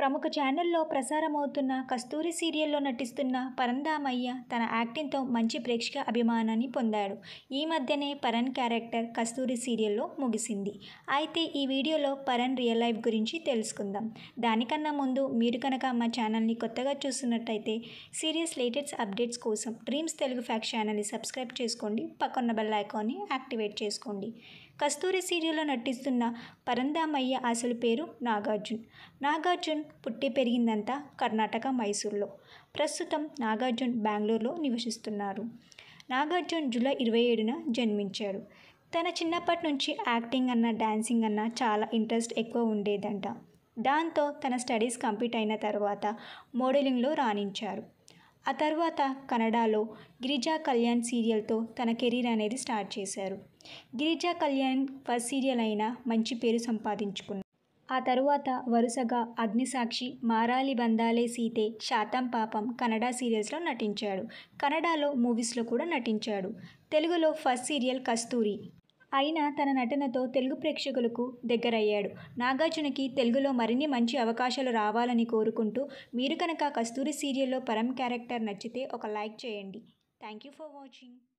ప్రముఖ ఛానల్లో ప్రసారమవుతున్న కస్తూరి సీరియల్లో నటిస్తున్న పరంధామయ్య తన యాక్టింగ్తో మంచి ప్రేక్షక అభిమానాన్ని పొందాడు. ఈ మధ్యనే పరన్ క్యారెక్టర్ కస్తూరి సీరియల్లో ముగిసింది. అయితే ఈ వీడియోలో పరన్ రియల్ లైఫ్ గురించి తెలుసుకుందాం. దానికన్నా ముందు మీరు కనుక మా ఛానల్ని కొత్తగా చూస్తున్నట్టయితే సీరియస్ లేటెస్ట్ అప్డేట్స్ కోసం డ్రీమ్స్ తెలుగు ఫ్యాక్ట్ ఛానల్ని సబ్స్క్రైబ్ చేసుకోండి. పక్కన్న బెల్ ఐకాన్ని యాక్టివేట్ చేసుకోండి. కస్తూరి సీరియల్లో నటిస్తున్న పరంధామయ్య అసలు పేరు నాగార్జున్. నాగార్జున్ పుట్టి పెరిగిందంతా కర్ణాటక మైసూర్లో. ప్రస్తుతం నాగార్జున్ బెంగళూరులో నివసిస్తున్నారు. నాగార్జున్ జూలై 27న జన్మించాడు. తన చిన్నప్పటి నుంచి యాక్టింగ్ అన్న డాన్సింగ్ అన్న చాలా ఇంట్రెస్ట్ ఎక్కువ ఉండేదంట. దాంతో తన స్టడీస్ కంప్లీట్ అయిన తర్వాత మోడలింగ్లో రాణించారు. ఆ తర్వాత కన్నడలో గిరిజా కళ్యాణ్ సీరియల్తో తన కెరీర్ అనేది స్టార్ట్ చేశారు. గిరిజా కళ్యాణ్ ఫస్ట్ సీరియల్ అయినా మంచి పేరు సంపాదించుకున్నారు. ఆ తరువాత వరుసగా అగ్నిసాక్షి, మారాలి బందాలే సీతే, శాతం పాపం కన్నడ సీరియల్స్లో నటించాడు. కన్నడలో మూవీస్లో కూడా నటించాడు. తెలుగులో ఫస్ట్ సీరియల్ కస్తూరి అయినా తన నటనతో తెలుగు ప్రేక్షకులకు దగ్గరయ్యాడు. నాగార్జునకి తెలుగులో మరిన్ని మంచి అవకాశాలు రావాలని కోరుకుంటూ మీరు కనుక కస్తూరి సీరియల్లో పరం క్యారెక్టర్ నచ్చితే ఒక లైక్ చేయండి. Thank you for watching.